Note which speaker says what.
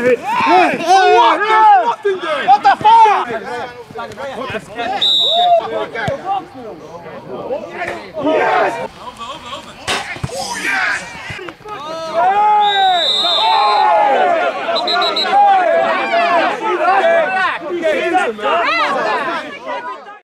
Speaker 1: it. Hey! Oh, there's nothing there! What the fuck? Yes! Yes! Oh, yes!